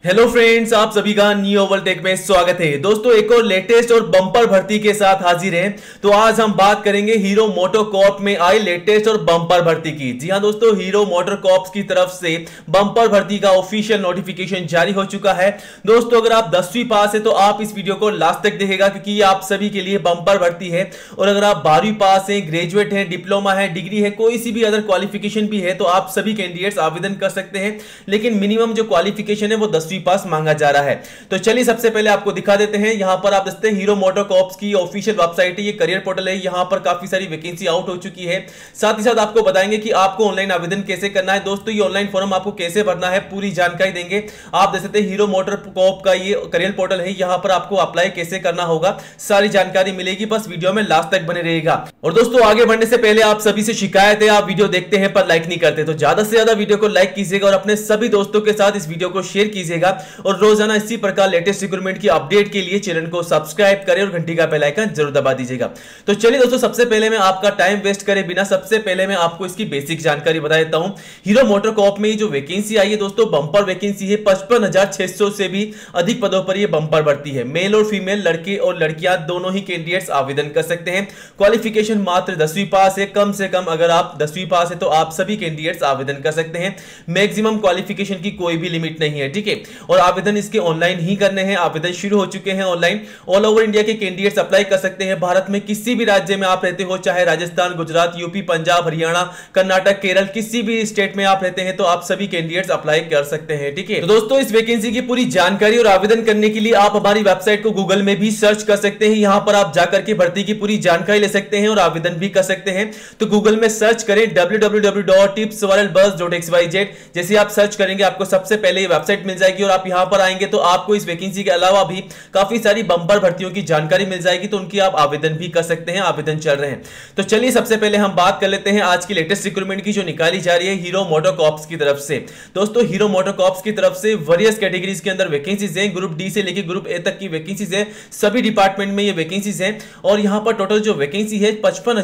Hello friends, आप सभी का न्यू ओवल टेक में स्वागत है। दोस्तों, एक और लेटेस्ट और बम्पर भर्ती के साथ हाजिर हैं। तो आज हम बात करेंगे हीरो मोटोकॉर्प में आई लेटेस्ट और बम्पर भर्ती की। जी हां दोस्तों, हीरो मोटोकॉर्प की तरफ से बम्पर भर्ती का ऑफिशियल नोटिफिकेशन जारी हो चुका है। दोस्तों, अगर आप 10वीं पास है तो आप इस वीडियो को लास्ट तक देखेगा, क्योंकि ये आप सभी के लिए बम्पर भर्ती है। और अगर आप 12वीं पास है, ग्रेजुएट है, डिप्लोमा है, डिग्री है, कोई सी भी अदर क्वालिफिकेशन भी है तो आप सभी कैंडिडेट्स आवेदन कर सकते हैं। लेकिन मिनिमम जो क्वालिफिकेशन है वो 10वीं पास मांगा जा रहा है। तो चलिए सबसे पहले आपको दिखा देते हैं। यहां पर आप देखते हैं हीरो मोटोकॉर्प की ऑफिशियल वेबसाइट है, ये करियर पोर्टल है। यहां पर काफी सारी वैकेंसी आउट हो चुकी है। साथ ही साथ आपको बताएंगे कि आपको ऑनलाइन आवेदन कैसे करना है। दोस्तों, ये ऑनलाइन फॉर्म आपको कैसे भरना है पूरी जानकारी देंगे। आप देख सकते हैं हीरो मोटोकॉर्प का ये करियर पोर्टल है, यहां पर आपको अप्लाई कैसे करना होगा सारी जानकारी मिलेगी। बस वीडियो में लास्ट तक बने रहेगा। और दोस्तों, आगे बढ़ने से पहले आप सभी से शिकायत है, आप वीडियो देखते हैं पर लाइक नहीं करते, तो ज्यादा से ज्यादा वीडियो को लाइक कीजिएगा और अपने सभी दोस्तों के साथ इस वीडियो को शेयर कीजिएगा। और रोजाना इसी प्रकार लेटेस्ट रिक्रूटमेंट की अपडेट के लिए चैनल को सब्सक्राइब करें और घंटी का बेल आइकन जरूर दबा दीजिएगा। तो चलिए दोस्तों, सबसे पहले मैं आपका टाइम वेस्ट करे बिना सबसे पहले मैं आपको इसकी बेसिक जानकारी बता देता हूं। हीरो मोटोकॉर्प में जो वैकेंसी आई है दोस्तों, बंपर वैकेंसी है। 55,600 से भी अधिक पदों पर यह बंपर भर्ती है। मेल और फीमेल, लड़के और लड़कियां दोनों ही कैंडिडेट्स आवेदन कर सकते हैं। क्वालिफिकेशन मात्र 10वीं पास है। कम से कम अगर आप 10वीं पास है तो आप सभी कैंडिडेट्स आवेदन कर सकते हैं। मैक्सिमम क्वालिफिकेशन की कोई भी लिमिट नहीं है, ठीक है। और आवेदन इसके ऑनलाइन ही करने हैं। आवेदन शुरू हो चुके हैं ऑनलाइन। ऑल ओवर इंडिया के कैंडिडेट्स अप्लाई कर सकते हैं। भारत में किसी भी राज्य में आप रहते हो, चाहे राजस्थान, गुजरात, यूपी, पंजाब, हरियाणा, कर्नाटक, केरल, किसी भी स्टेट में आप रहते हैं तो आप सभी कैंडिडेट्स अप्लाई कर सकते हैं, ठीक है। तो दोस्तों, इस वैकेंसी की पूरी जानकारी और आवेदन करने के लिए आप हमारी वेबसाइट को गूगल में भी सर्च कर सकते हैं। यहां पर आप जाकर के भर्ती की पूरी जानकारी ले सकते हैं और आवेदन भी कर सकते हैं। तो गूगल में सर्च करें www.tipswarelbuzz.xyz। जैसे आप सर्च करेंगे आपको सबसे पहले ये वेबसाइट मिल जाएगी और आप यहां पर आएंगे तो आपको इस वैकेंसी के अलावा भी काफी सारी बंपर भर्तियों की जानकारी मिल जाएगी, तो उनकी आप आवेदन भी कर सकते हैं। आवेदन चल रहे हैं। तो चलिए सबसे पहले हम बात कर लेते हैं आज की लेटेस्ट रिक्रूटमेंट की जो निकाली जा रही है हीरो मोटोकॉर्प की तरफ से। दोस्तों, हीरो मोटोकॉर्प की तरफ से वेरियस कैटेगरीज के अंदर वैकेंसीज हैं। ग्रुप डी से लेकर ग्रुप ए तक की वैकेंसीज है। सभी डिपार्टमेंट में ये वैकेंसीज हैं। और यहां पर टोटल जो वैकेंसी है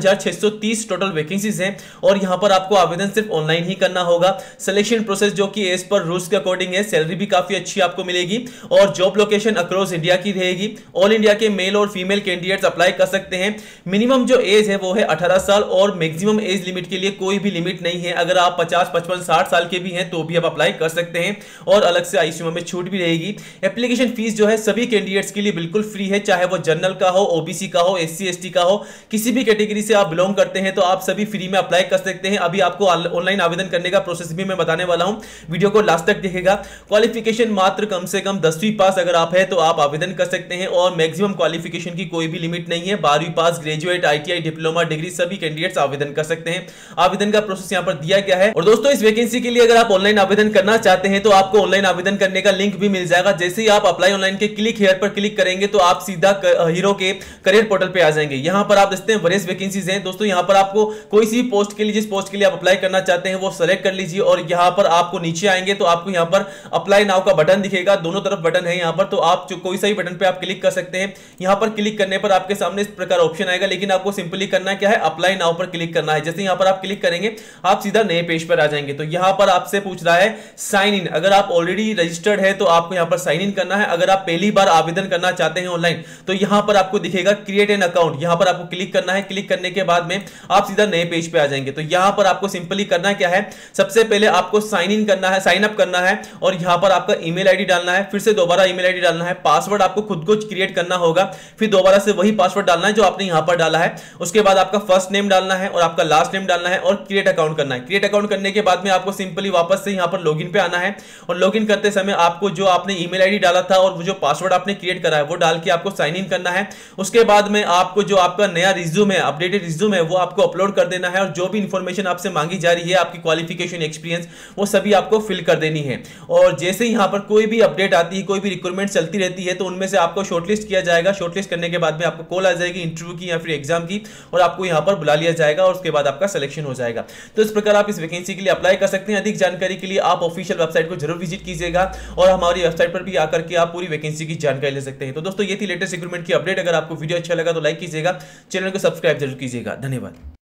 55,630 टोटल वैकेंसीज हैं। और यहां पर आपको आवेदन सिर्फ ऑनलाइन ही करना होगा। सिलेक्शन प्रोसेस जो कि एज पर रूल्स के अकॉर्डिंग है। सैलरी भी काफी अच्छी आपको मिलेगी और जॉब लोकेशन अक्रॉस इंडिया की रहेगी। ऑल इंडिया के मेल और फीमेल कैंडिडेट्स अप्लाई कर सकते हैं। मिनिमम जो एज है वो है 18 साल और मैक्सिमम एज लिमिट के लिए कोई भी लिमिट नहीं है। अगर आप 50, 55, 60 साल के भी हैं तो भी आप अप्लाई कर सकते हैं और अलग से आईसीयू में छूट भी रहेगी। एप्लीकेशन फीस जो है सभी कैंडिडेट्स के लिए बिल्कुल फ्री है, चाहे वो जनरल का हो, ओबीसी का हो, एससी एसटी का हो, किसी भी कैटेगरी से आप बिलोंग करते हैं तो आप सभी फ्री में अप्लाई कर सकते हैं। अभी आपको ऑनलाइन आवेदन करने का प्रोसेस भी मैं बताने वाला हूं, वीडियो को लास्ट तक देखेगा। क्वालिफिकेशन मात्र कम से कम 10वीं पास अगर आप है तो आप आवेदन कर सकते हैं और मैक्सिमम क्वालिफिकेशन की कोई भी लिमिट नहीं है। 12वीं pass, graduate, ITI, diploma, degree सभी कैंडिडेट्स आवेदन कर सकते हैं। आवेदन का प्रोसेस यहां पर दिया गया है। और दोस्तों, इस वैकेंसी के लिए अगर आप ऑनलाइन आवेदन करना चाहते हैं तो आपको ऑनलाइन आवेदन करने का लिंक भी मिल जाएगा। जैसे ही आप अप्लाई ऑनलाइन के क्लिक हियर पर क्लिक करेंगे तो आप सीधा हीरो के करियर पोर्टल पे आ जाएंगे। यहां पर आप देखते हैं वेरियस वैकेंसीज हैं। दोस्तों, यहां पर आपको कोई सी पोस्ट के लिए, जिस पोस्ट के लिए आप अप्लाई करना चाहते हैं वो सेलेक्ट कर लीजिए और यहां पर आपको नीचे आएंगे तो आपको यहां पर अप्लाई नाउ का बटन दिखेगा। दोनों तरफ बटन है यहां पर, तो आप जो कोई सा ही बटन पे आप क्लिक कर सकते हैं। यहां पर क्लिक करने पर आपके सामने इस प्रकार ऑप्शन आएगा, लेकिन आपको सिंपली करना क्या है, अप्लाई नाउ पर क्लिक करना है। जैसे यहां पर आप क्लिक करेंगे आप सीधा नए पेज पर आ जाएंगे। तो यहां पर आपसे पूछ रहा है साइन इन। अगर आप ऑलरेडी रजिस्टर्ड है तो आपको यहां पर साइन इन करना है। अगर आप पहली बार आवेदन करना चाहते हैं ऑनलाइन तो यहां पर आपको दिखेगा क्रिएट एन अकाउंट, यहां पर आपको क्लिक करना है। क्लिक करने के बाद में आप सीधा नए पेज पे आ जाएंगे। तो यहां पर आपको सिंपली करना क्या है, सबसे पहले आपको साइन इन करना है, साइन अप करना है और यहां पर आपका ईमेल आईडी डालना है। फिर से दोबारा ईमेल आईडी डालना है। पासवर्ड आपको खुद को क्रिएट करना होगा। फिर दोबारा से वही पासवर्ड डालना है जो आपने यहां पर डाला है। उसके बाद आपका फर्स्ट नेम डालना है और आपका लास्ट नेम डालना है और क्रिएट अकाउंट करना है। क्रिएट अकाउंट करने के बाद में आपको सिंपली वापस से यहां पर लॉगिन पे आना है और लॉगिन करते समय आपको जो आपने ईमेल आईडी डाला था और वो जो पासवर्ड आपने क्रिएट करा है वो डाल के आपको साइन इन करना है। उसके बाद में आपको जो आपका नया रिज्यूम है, अपडेटेड रिज्यूम है, वो आपको अपलोड कर देना है और जो भी इंफॉर्मेशन आपसे मांगी जा रही है, आपकी क्वालिफिकेशन, एक्सपीरियंस, वो सभी आपको फिल कर देनी है। और जैसे ही यहां पर कोई भी अपडेट आती है, कोई भी रिक्रूटमेंट चलती रहती है तो उनमें से आपको शॉर्टलिस्ट किया जाएगा। शॉर्टलिस्ट करने के बाद में आपको कॉल आ जाएगी इंटरव्यू की या फिर एग्जाम की और आपको यहां पर बुला लिया जाएगा और उसके बाद आपका सिलेक्शन हो जाएगा। तो इस प्रकार आप इस वैकेंसी के लिए अप्लाई कर सकते हैं। अधिक जानकारी के लिए आप ऑफिशियल वेबसाइट को जरूर विजिट कीजिएगा और हमारी वेबसाइट पर भी आकर के आप पूरी वैकेंसी की जानकारी ले सकते हैं। तो दोस्तों, ये थी लेटेस्ट रिक्रूटमेंट की अपडेट। अगर आपको वीडियो अच्छा लगा तो लाइक कीजिएगा, चैनल को सब्सक्राइब जरूर कीजिएगा। धन्यवाद।